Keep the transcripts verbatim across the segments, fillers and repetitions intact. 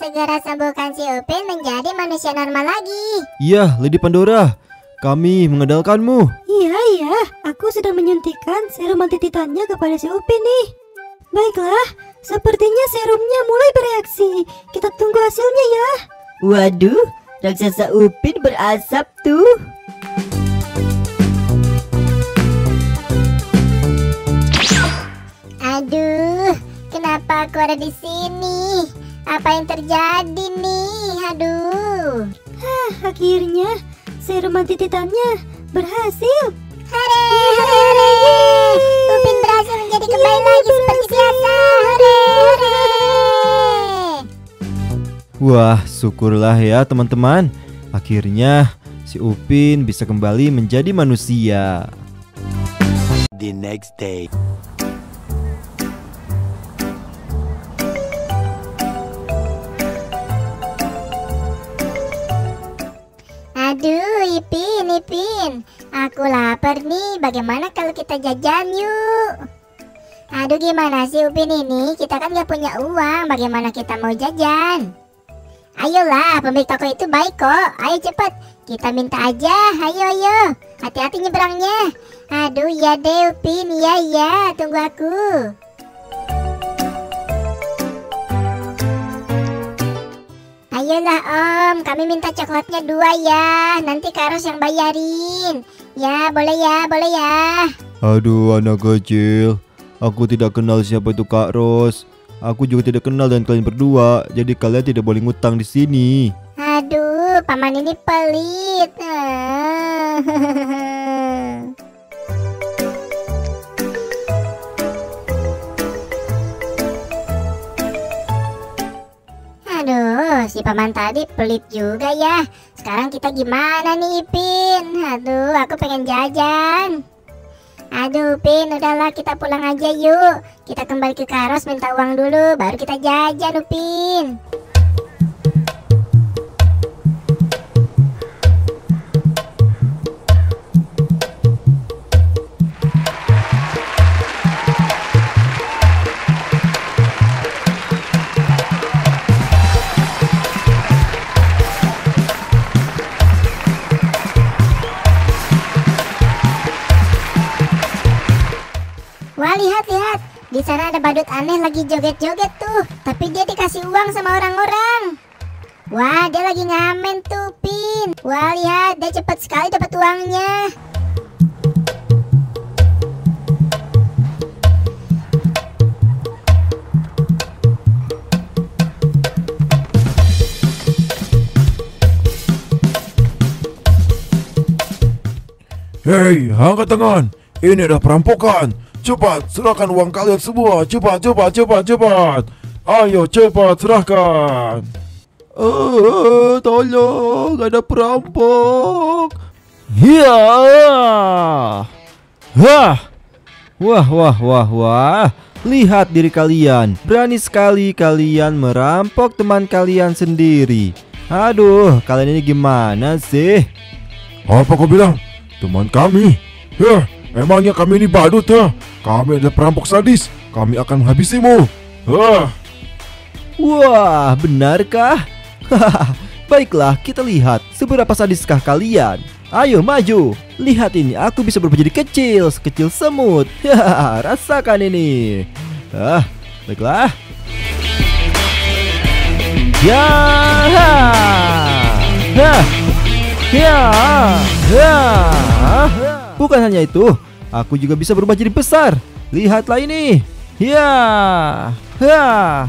segera sembuhkan si Upin menjadi manusia normal lagi. Iya, Lady Pandora, kami mengandalkanmu. Iya, iya, aku sedang menyuntikkan serum anti titannya kepada si Upin nih. Baiklah, sepertinya serumnya mulai bereaksi. Kita tunggu hasilnya ya. Waduh, raksasa Upin berasap tuh. Aduh, kenapa aku ada di sini? Apa yang terjadi nih? Aduh. Hah, akhirnya serum anti titannya berhasil. Hore, hore, hore. Upin berhasil menjadi kembali lagi seperti biasa. Hore, hore. Wah, syukurlah ya teman-teman. Akhirnya si Upin bisa kembali menjadi manusia. The next day. Aduh, Ipin, Ipin, aku lapar nih. Bagaimana kalau kita jajan yuk? Aduh, gimana sih Upin ini? Kita kan gak punya uang. Bagaimana kita mau jajan? Ayolah, pemilik toko itu baik kok. Ayo cepat, kita minta aja. Ayo, ayo. Hati-hati nyebrangnya. Aduh, ya deh Upin. Iya, iya, tunggu aku. Ayolah Om, kami minta coklatnya dua ya. Nanti Kak Ros yang bayarin. Ya, boleh ya, boleh ya. Aduh, anak kecil, aku tidak kenal siapa itu Kak Ros. Aku juga tidak kenal dengan kalian berdua. Jadi kalian tidak boleh ngutang di sini. Aduh, paman ini pelit. Aduh, si paman tadi pelit juga ya. Sekarang kita gimana nih Ipin? Aduh, aku pengen jajan. Aduh Upin, udahlah kita pulang aja yuk. Kita kembali ke Kak Ros minta uang dulu, baru kita jajan Upin. Wah, lihat-lihat, di sana ada badut aneh lagi joget-joget tuh. Tapi dia dikasih uang sama orang-orang. Wah, dia lagi ngamen tuh, Pin. Wah, lihat, dia cepat sekali dapat uangnya. Hei, angkat tangan. Ini adalah perampokan. Cepat, serahkan uang kalian semua. Cepat, cepat, cepat, cepat. Ayo, cepat, serahkan. Oh, tolong, ada perampok. Ya. Wah. Wah, wah, wah, wah. Lihat diri kalian. Berani sekali kalian merampok teman kalian sendiri. Aduh, kalian ini gimana sih? Apa kau bilang? Teman kami? Ya, emangnya kami ini badut ya? Kami adalah perampok sadis. Kami akan menghabisimu. Hah. Wah, benarkah? Baiklah, kita lihat seberapa sadiskah kalian. Ayo maju. Lihat ini, aku bisa berubah jadi kecil, sekecil semut. Rasakan ini. Ah, baiklah. Ya. Ha. Ya. Ya. Bukan hanya itu, aku juga bisa berubah jadi besar. Lihatlah ini. Ya. Ha.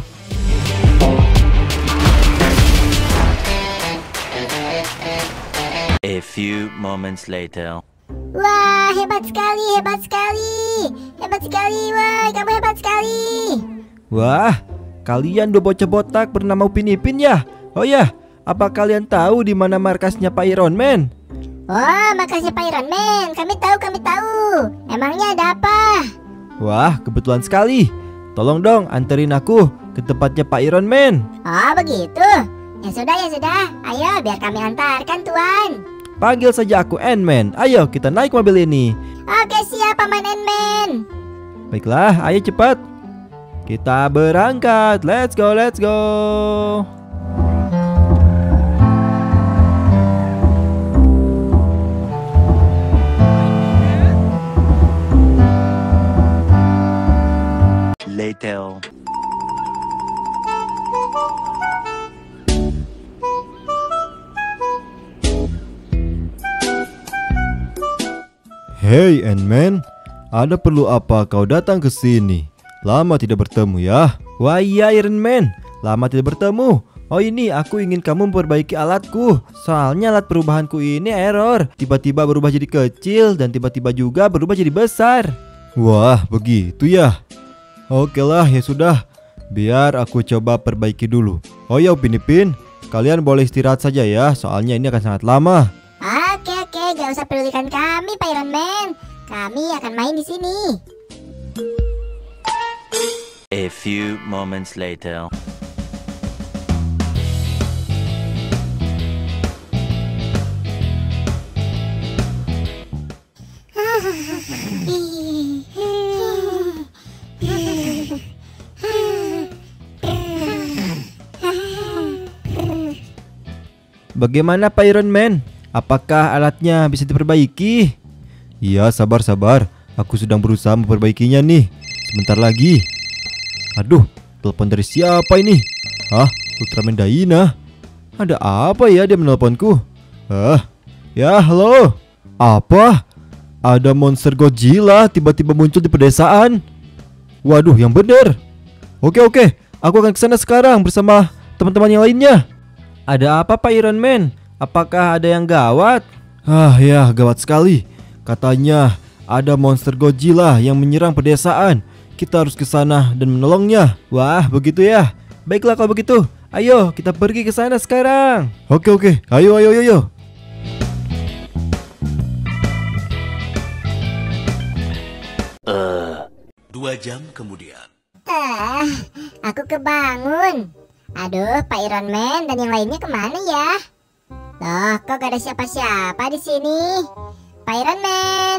A few moments later. Wah, hebat sekali, hebat sekali. Hebat sekali, wah, kamu hebat sekali. Wah, kalian dua bocah botak bernama Upin Ipin ya? Oh ya, apa kalian tahu di mana markasnya Pak Iron Man? Oh, makasih Pak Iron Man. Kami tahu, kami tahu. Emangnya ada apa? Wah, kebetulan sekali. Tolong dong anterin aku ke tempatnya Pak Iron Man. Oh, begitu. Ya sudah, ya sudah. Ayo, biar kami antarkan, Tuan. Panggil saja aku Ant-Man. Ayo kita naik mobil ini. Oke, siap Paman Ant-Man. Baiklah, ayo cepat. Kita berangkat. Let's go, let's go. later. Hey Ant-Man, ada perlu apa kau datang ke sini? Lama tidak bertemu ya. Wah iya Iron Man, lama tidak bertemu. Oh ini aku ingin kamu memperbaiki alatku. Soalnya alat perubahanku ini error. Tiba-tiba berubah jadi kecil dan tiba-tiba juga berubah jadi besar. Wah begitu ya. Oke lah ya sudah. Biar aku coba perbaiki dulu. Oh ya Upin Ipin, kalian boleh istirahat saja ya. Soalnya ini akan sangat lama. Oke oke, gak usah pedulikan kami Pak Iron Man. Kami akan main di sini. A few moments later. Bagaimana Pak Iron Man? Apakah alatnya bisa diperbaiki? Iya sabar-sabar, aku sedang berusaha memperbaikinya nih. Sebentar lagi. Aduh, telepon dari siapa ini? Hah, Ultraman Dyna? Ada apa ya dia menelponku? Ah, ya halo. Apa? Ada monster Godzilla tiba-tiba muncul di pedesaan. Waduh, yang bener. Oke oke, aku akan kesana sekarang bersama teman-teman yang lainnya. Ada apa Pak Iron Man? Apakah ada yang gawat? Ah ya, gawat sekali. Katanya ada monster Godzilla yang menyerang pedesaan. Kita harus ke sana dan menolongnya. Wah, begitu ya. Baiklah kalau begitu. Ayo, kita pergi ke sana sekarang. Oke oke, ayo ayo ayo. ayo. Uh. Dua jam kemudian. Ah, aku kebangun. Aduh, Pak Iron Man dan yang lainnya kemana ya? Loh, kok gak ada siapa-siapa di sini? Pak Iron Man,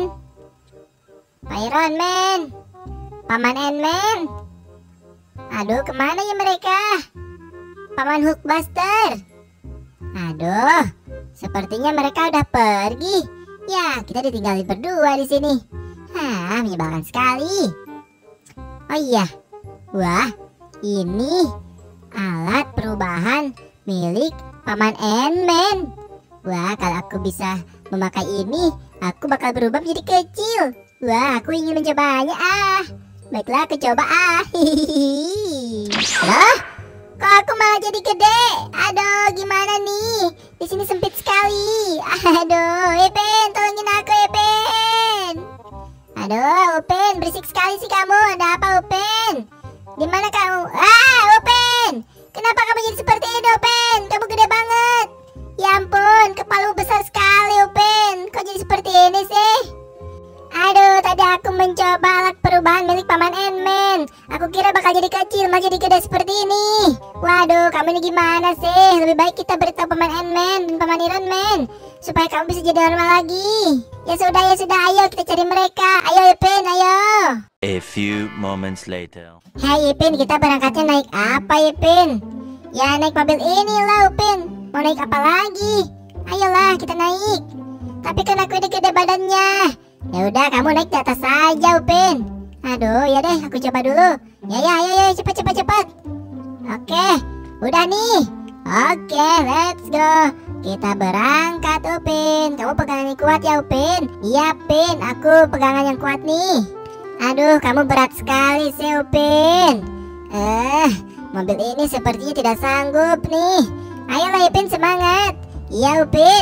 Pak Iron Man, Paman Ant-Man. Aduh, kemana ya mereka? Paman Hulkbuster. Aduh, sepertinya mereka udah pergi. Ya, kita ditinggalin berdua di sini. Hah, menyebalkan sekali. Oh iya, wah, ini alat perubahan milik Paman Ant-Man. Wah, kalau aku bisa memakai ini, aku bakal berubah menjadi kecil. Wah, aku ingin mencobanya. Ah, baiklah, aku coba. Ah, hihihi. Loh, kok aku malah jadi gede? Aduh, gimana nih? Di sini sempit sekali. Aduh, Ipin, tolongin aku, Ipin. Aduh, Upin, berisik sekali sih kamu. Ada apa, Upin? Di mana kamu? Ah, Upin! Kenapa kamu jadi seperti ini, Upin? Kamu gede banget. Ya ampun, kepalamu besar sekali, Upin. Kok jadi seperti ini sih? Aduh, tadi aku mencoba alat perubahan milik Paman Ant-Man. Aku kira bakal jadi kecil, malah jadi gede seperti ini. Waduh, kamu ini gimana sih? Lebih baik kita beritahu Paman Ant-Man dan Paman Iron Man supaya kamu bisa jadi normal lagi. Ya sudah, ya sudah, ayo kita cari mereka. Ayo Ipin, ayo. A few moments later. Hai Ipin, kita berangkatnya naik apa Ipin? Ya naik mobil ini lah Upin. Mau naik apa lagi? Ayolah kita naik. Tapi kan aku udah gede badannya. Ya udah, kamu naik di atas saja Upin. Aduh, ya deh, aku coba dulu. Ya ya, ayo ya, cepat cepat cepat. Oke, udah nih. Oke, let's go. Kita berangkat Upin. Kamu pegangan yang kuat ya Upin. Iya Pin, aku pegangan yang kuat nih. Aduh, kamu berat sekali sih Upin. Eh, mobil ini sepertinya tidak sanggup nih. Ayolah Upin, semangat. Iya Upin.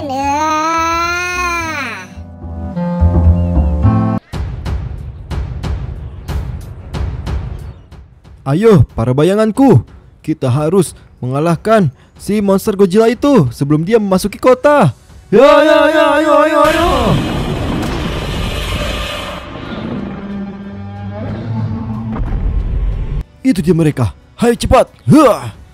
Ah. Ayo, para bayanganku. Kita harus mengalahkan si monster Godzilla itu sebelum dia memasuki kota. Ya ya ya, ayo ayo ayo. Itu dia mereka. Hai cepat. Hah.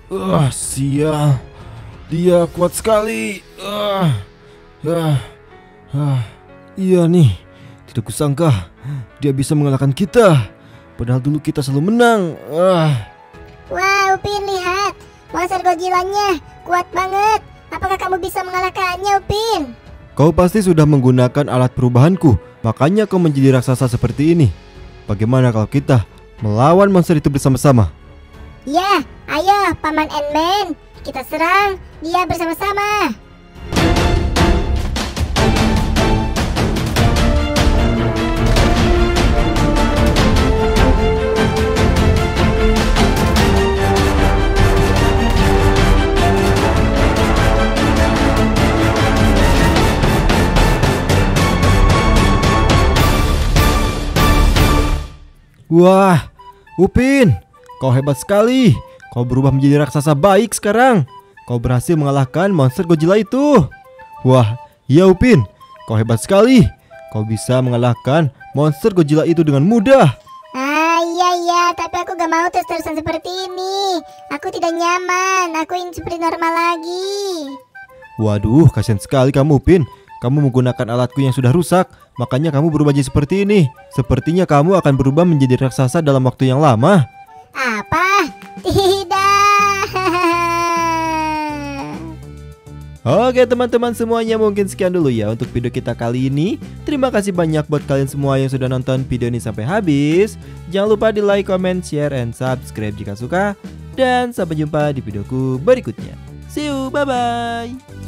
Ah, sial. Dia kuat sekali. Ah, ah, ah. Iya nih, tidak kusangka dia bisa mengalahkan kita. Padahal dulu kita selalu menang. Ah. Wah, Upin, lihat. Monster Godzilla-nya kuat banget. Apakah kamu bisa mengalahkannya, Upin? Kau pasti sudah menggunakan alat perubahanku, makanya kau menjadi raksasa seperti ini. Bagaimana kalau kita melawan monster itu bersama-sama? Ya, ayo Paman Ant-Man, kita serang dia bersama-sama. Wah, Upin, kau hebat sekali. Kau berubah menjadi raksasa baik sekarang. Kau berhasil mengalahkan monster Godzilla itu. Wah, iya Upin, kau hebat sekali. Kau bisa mengalahkan monster Godzilla itu dengan mudah. Ah, iya iya, tapi aku gak mau terus-terusan seperti ini. Aku tidak nyaman, aku ingin seperti normal lagi. Waduh, kasihan sekali kamu Upin. Kamu menggunakan alatku yang sudah rusak, makanya kamu berubah jadi seperti ini. Sepertinya kamu akan berubah menjadi raksasa dalam waktu yang lama. Apa? Tidak. Oke teman-teman semuanya, mungkin sekian dulu ya untuk video kita kali ini. Terima kasih banyak buat kalian semua yang sudah nonton video ini sampai habis. Jangan lupa di like, comment, share, and subscribe jika suka. Dan sampai jumpa di videoku berikutnya. See you, bye-bye.